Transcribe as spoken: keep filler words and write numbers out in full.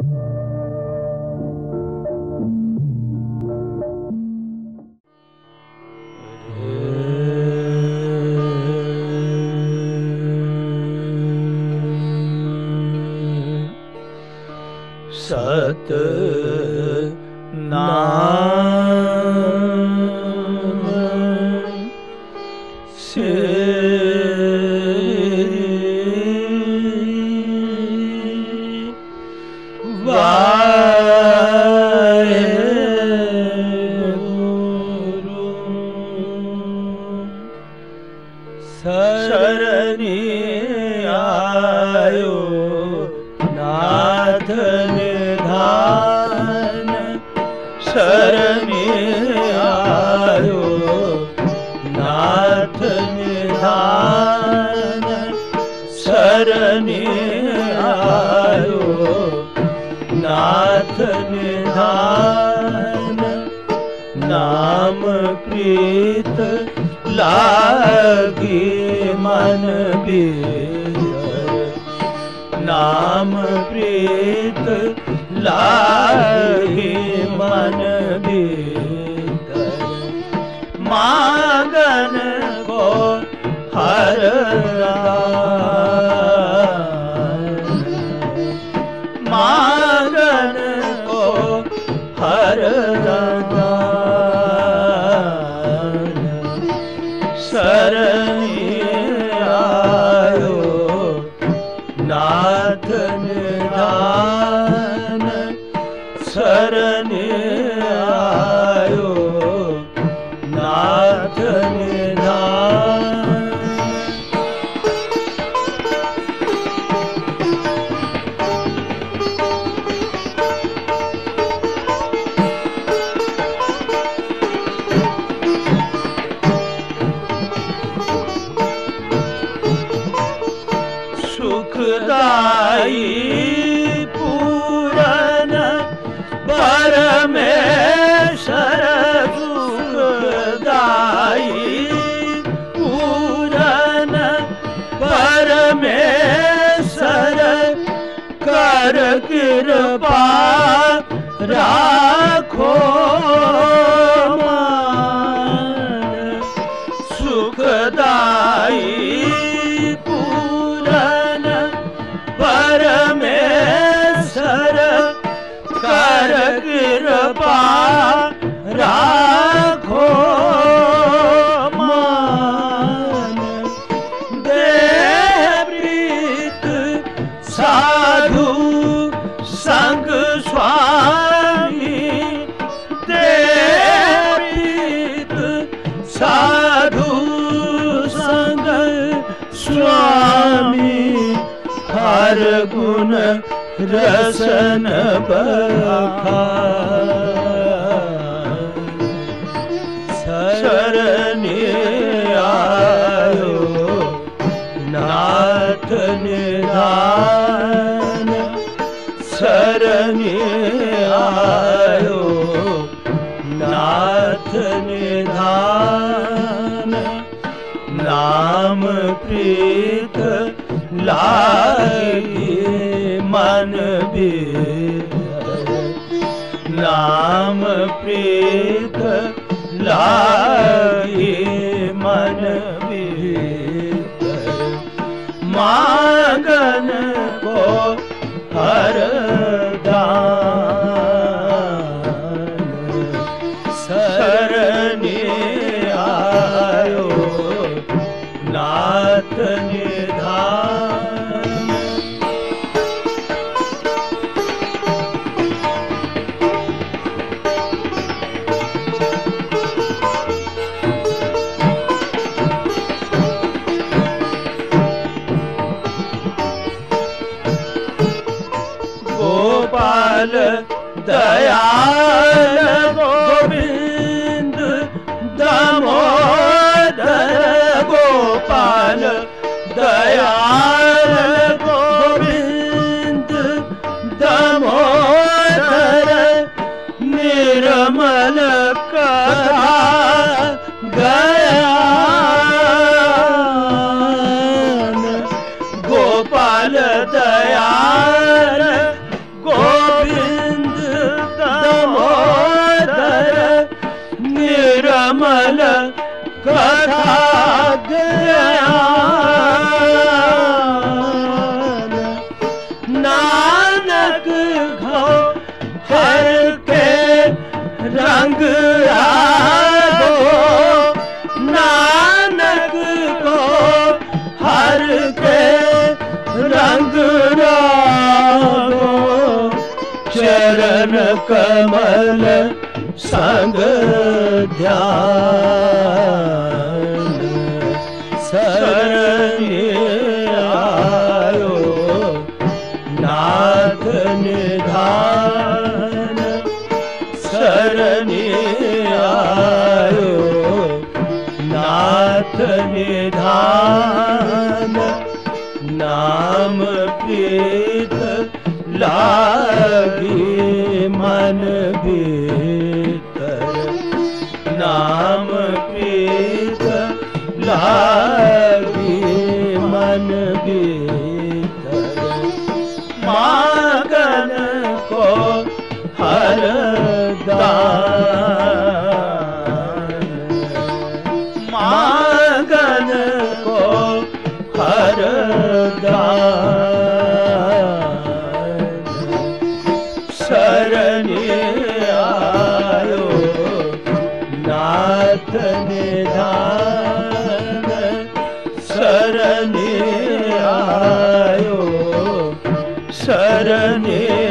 सत नाम से वाहेगुरु शरणी आयो नाथ निधान शरणी आयो नाथ निधान शरणी आयो नाथ निधान नाम प्रीत लागी मन भीतर नाम प्रीत लागी मन भीतर मांगन को हर मांगन को हर शरणी आयो नाथ निधान शरणी आयो नाथ निधान सुखदाई पूरन परमेश्वर सुखदाई पूरन परमेश्वर कर कृपा राखो मान सुखदाई परमेश्वर कर कृपा राखो मान देह प्रीत साधु संग स्वामी देह प्रीत साधु संग स्वामी हर गुण रसन बखान शरणी आयो नाथ निधान शरणी आयो नाथ निधान नाम प्रीत लागी मन भीतर नाम प्रीत लागी मन भीतर मांगन को हर दान शरणी आयो नाथ निधान गोपाल दयाल गोविंद दामोदर गोपाल दयाल गोविंद दामोदर निर्मल कथा गयान गोपाल दयाल गो रंग आगो नानक को हर के रंग रागो चरण कमल संग ध्यान शरणे आयो नाथ निधान शरणे आयो नाथ निधान नाम प्रीत लागी मन भीतर नाम प्रीत लागी मन भीतर मागन को हर दान मागन को हर दान शरणे आयो नाथ निधान शरणे आयो शरणे